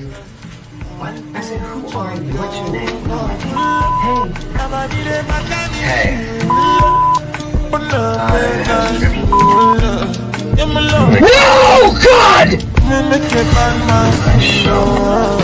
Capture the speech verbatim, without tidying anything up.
What? I said, who are you? What's your name? Hey. Hey. I have No, God! I show.